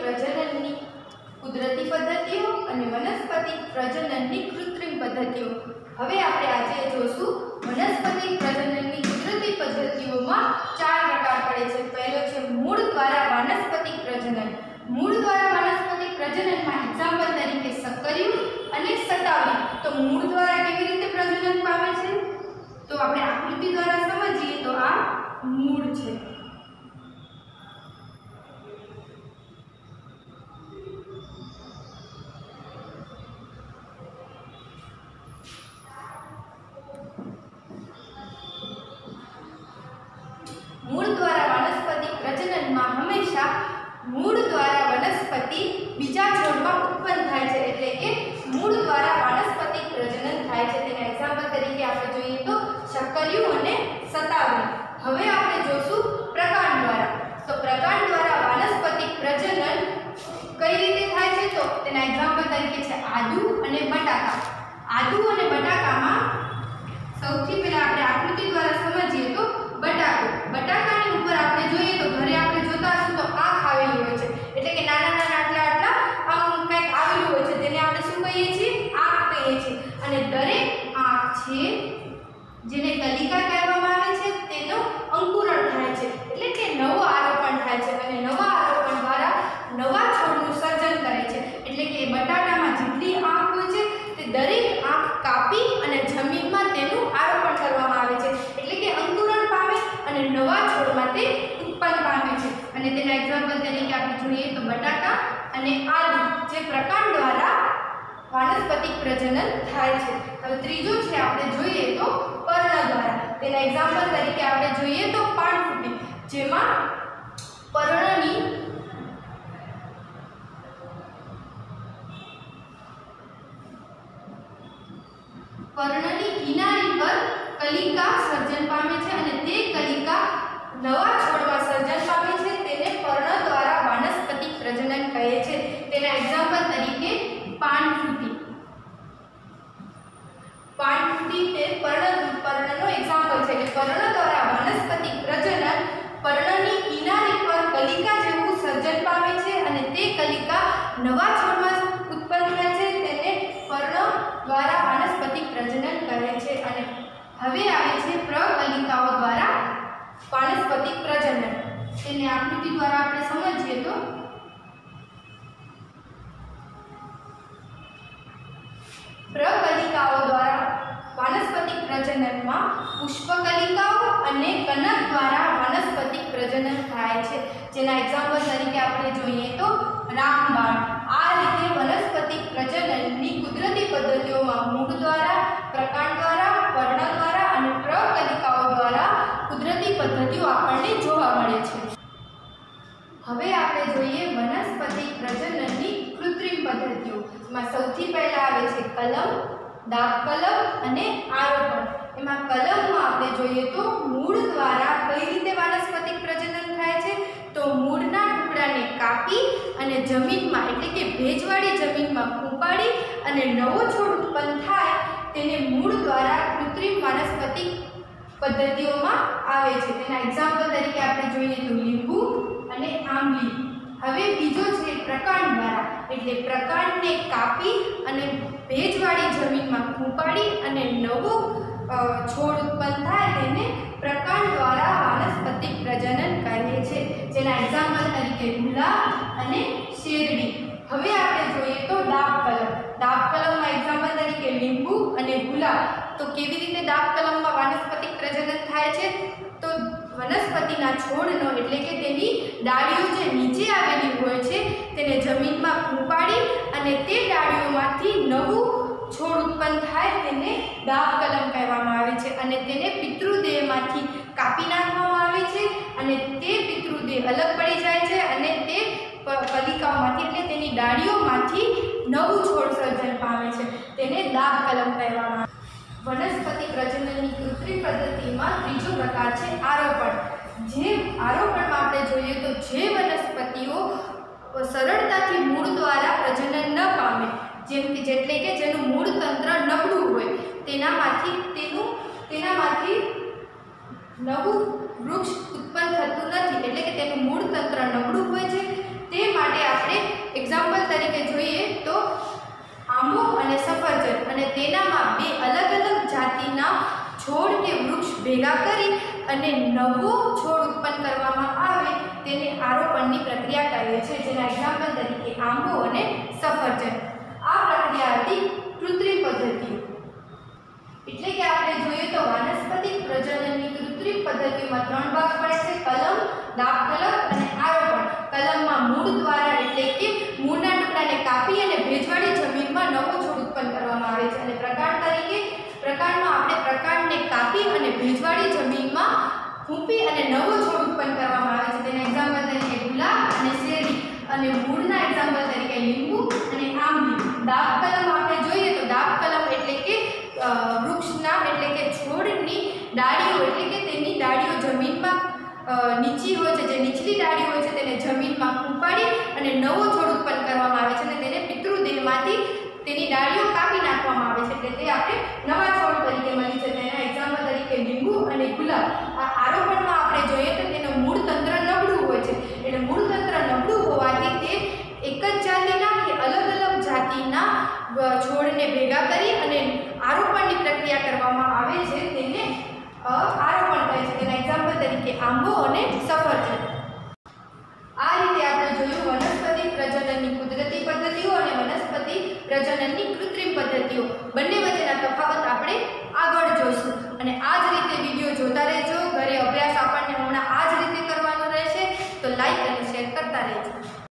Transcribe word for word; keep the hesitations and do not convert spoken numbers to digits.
પ્રજનનની કુદરતી પદ્ધતિઓ અને વનસ્પતિ પ્રજનનની કૃત્રિમ પદ્ધતિઓ। હવે આપણે આજે જોશું વનસ્પતિ પ્રજનનની કુદરતી પદ્ધતિઓમાં ચાર પ્રકાર પડે છે। પહેલો છે મૂળ દ્વારા વાનસ્પતિક પ્રજનન। મૂળ દ્વારા વાનસ્પતિક પ્રજનનમાં એક્ઝામ્પલ તરીકે સક્કરિયું અને સતાવરી। તો મૂળ દ્વારા કેવી રીતે પ્રજનન પામે છે તો આપણે આકૃતિ દ્વારા સમજીએ તો આ મૂળ છે। मूल द्वारा वानस्पतिक प्रजनन में हमेशा मूल द्वारा वनस्पति बीजा छोड़ में उत्पन्न थाय छे एटले के मूल द्वारा वानस्पतिक प्रजनन थाय छे। तेना एग्जाम्पल तरीके आपणे जोईए तो शक्करिયું અને સતાવરી। હવે આપણે જોશું પ્રકાંડ द्वारा। तो પ્રકાંડ द्वारा वानस्पतिक प्रजनन कई रीते थाय छे तो तेना एग्जाम्पल तरीके छे आदु અને બટાકા। आदु અને બટાકામાં સૌથી પહેલા આપણે આકૃતિ દ્વારા સમજીએ તો બટાકો બટાકાની ઉપર આપણે જોઈએ તો ઘરે આપણે જોતા હશું તો આંખ આવેલી હોય છે એટલે કે નાના નાના આટલા આટલા આમ કંઈક આવેલું હોય છે તેને આપણે શું કહીએ છીએ આંખ કહીએ છીએ। અને દરેક આંખ છે જેને કલિકા કહેવામાં આવે છે તેનો અંકુરણ થાય છે એટલે કે નવો આરોપણ થાય છે અને નવા આરોપણ દ્વારા નવા છોડનું સર્જન કરે છે। એટલે કે બટાટામાં જેટલી આંખ હોય છે તે દરેક આંખ કાપી અને જમીનમાં તેનું આરોપણ કરવામાં આવે છે એટલે કે અંકુરણ પામે અને નવા છોડમાં તે ઉત્પન્ન પામે છે। અને તેના એક્ઝામ્પલ તરીકે આપણે જોઈએ તો બટાકા અને આદુ જે પ્રકાંડ દ્વારા વાનસ્પતિક પ્રજનન થાય છે। હવે ત્રીજો છે આપણે જોઈએ તો પર્ણ દ્વારા। તેના એક્ઝામ્પલ તરીકે આપણે જોઈએ તો પાનફૂટી જેમાં પર્ણની पर्णनी किनारी पर कलिका सर्जन पामे छे अने ते कलिका नवा छोड़वा सर्जन पामे छे तेने पर्ण द्वारा वानस्पतिक प्रजनन कहे छे। तेना एग्जाम्पल तरीके पानफूटी पानफूटी ते पर्ण पर्णनो एग्जाम्पल छे के पर्ण द्वारा वानस्पतिक प्रजनन पर्णनी किनारी पर कलिका जेवुं सर्जन पामे छे अने ते कलिका नवा छोड़वा उत्पन्न थाय छे तेने पर्ण द्वारा वानस्पतिक प्रजनन करे छे। अने हवे आवे छे प्रकलिकाओ द्वारा वानस्पतिक प्रजनन। तेने आकृति द्वारा आपणे समजीए तो प्रकलिकाओ द्वारा वानस्पतिक प्रजनन में पुष्पकलिकाओ अने कनक द्वारा वानस्पतिक प्रजनन थाय छे। जेना एग्जाम्पल तरीके आपणे जोईए तो रामबाण। आ रीते वनस्पतिक प्रजनननी कुदरती पद्धतिओमां मूळ द्वारा प्रकांड द्वारा पर्ण द्वारा अने प्रकलिकाओ द्वारा कुदरती पद्धतिओ आपणे जोवा मळे छे। हवे आपणे जोईए वनस्पतिक प्रजनननी कृत्रिम पद्धतिओ। एमां सौथी पहेला आवे छे कलम दाब कलम अने आरोपण। एमां कलममां आपणे जोईए तो मूळ द्वारा कई रीते वानस्पतिक प्रजनन थाय छे तो मूळना टुकડાને કાપી અને જમીનમાં એટલે કે ભેજવાળી જમીનમાં ફૂંપાડી અને નવો છોડ ઉત્પન્ન થાય તેને મૂળ દ્વારા કૃત્રિમ વાનસ્પતિક પદ્ધતિઓમાં આવે છે। તેના એક્ઝામ્પલ તરીકે આપણે જોઈએ તો લીંબુ અને આંબલી। હવે બીજો છે પ્રકાંડ દ્વારા એટલે પ્રકાંડને કાપી અને ભેજવાળી જમીનમાં ફૂંપાડી અને નવો છોડ ઉત્પન્ન થાય તેને પ્રકાંડ દ્વારા વાનસ્પતિક પ્રજનન કહે છે। જેના એક્ઝામ્પલ તરીકે ગુલાબ અને શેરડી। હવે આપણે જોઈએ તો દાબ કલમ। દાબ કલમમાં એક્ઝામ્પલ તરીકે લીંબુ અને ગુલાબ। તો કેવી રીતે દાબ કલમમાં વાનસ્પતિક પ્રજનન થાય છે તો વનસ્પતિના છોડનો એટલે કે તેની ડાળીઓ જે નીચે આવેલી હોય છે તેને જમીનમાં ફૂંપાડી અને તે ડાળીઓમાંથી નવું છોડ ઉત્પન્ન થાય તેને દાબ કલમ કહેવામાં આવે છે। અને તેને પિતૃદેહમાંથી કાપી નાખવામાં આવે છે અને તે પિતૃદેહ અલગ પડી જાય છે અને તે કલિકાઓમાંથી એટલે તેની ડાળીઓમાંથી નવું છોડ સર્જન પામે છે તેને દાબ કલમ કહેવામાં આવે છે। વનસ્પતિ પ્રજનનની કૃત્રિમ પદ્ધતિમાં ત્રીજો પ્રકાર છે આરોપણ। જે આરોપણમાં આપણે જોઈએ તો જે વનસ્પતિઓ સરળતાથી મૂળ દ્વારા પ્રજનન ન પામે જેમ કે જેટલે કે જેનું મૂળ તંત્ર નબળું હોય તેનામાંથી તેનું તેનામાંથી નવું વૃક્ષ ઉત્પન્ન થતું નથી એટલે કે તેનું મૂળ તંત્ર નબળું હોય છે તે માટે આપણે તરીકે જોઈએ તો આંબો અને સફરજન અને તેનામાં બે અલગ અલગ જાતિના છોડ કે વૃક્ષ ભેગા કરી અને નવો છોડ ઉત્પન્ન કરવામાં આવે તેને આરોપણની પ્રક્રિયા કહે છે, જેના એક્ઝામ્પલ તરીકે આંબો અને સફરજન. આ પ્રક્રિયા હતી કૃત્રિમ પદ્ધતિઓ. એટલે કે આપણે જોઈએ તો વાનસ્પતિક પ્રજનનની કૃત્રિમ પદ્ધતિઓમાં ત્રણ ભાગ પડે છે: કલમ, દાબકલમ અને આરોપણ. કલમમાં મૂળ દ્વારા એટલે કે મૂળના ટુકડાને કાપી અને ભેજવાળી જમીનમાં નવો છોડ ઉત્પન્ન કરવામાં આવે છે. અને પ્રકાંડ તરીકે પ્રકાંડમાં આપણે પ્રકાંડને કાપી અને ભેજવાળી જમીનમાં ફૂંપી અને નવો છોડ ઉત્પન્ન કરવામાં આવે છે. તેના એક્ઝામ્પલ તરીકે ગુલાબ અને શેરડી. અને મૂળના એક્ઝામ્પલ તરીકે લીંબુ અને આંબલી. દાબકલમ આપણે જોઈએ તો દાબકલમ એટલે કે વૃક્ષના એટલે કે છોડની ડાળીઓ એટલે કે તેની ડાળીઓ જમીનમાં નીચી હોય છે, જે નીચલી ડાળી હોય છે તેને જમીનમાં ફૂંપાડી અને નવો છોડ ઉત્પન્ન કરવામાં આવે છે અને તેને પિતૃદેહમાંથી તેની ડાળીઓ કાપી નાખવામાં આવે છે, એટલે તે આપણે નવા છોડ તરીકે મળી છે. તેના એક્ઝામ્પલ તરીકે લીંબુ અને ગુલાબ. આ આરોપણમાં આપણે જોઈએ તો તેનું મૂળ તંત્ર નબળું હોય છે, એટલે મૂળ તંત્ર નબળું હોવાથી તે એક જ જાતિના કે અલગ અલગ જાતિના છોડને ભેગા કરી અને આરોપણની પ્રક્રિયા કરવામાં આવે છે, તેને આરોપણ કહે છે. તેના એક્ઝામ્પલ તરીકે આંબો અને સફરજન. આ રીતે આપણે જોયું વનસ્પતિ પ્રજનનની કુદરતી પદ્ધતિઓ અને વનસ્પતિ પ્રજનનની કૃત્રિમ પદ્ધતિઓ. બંને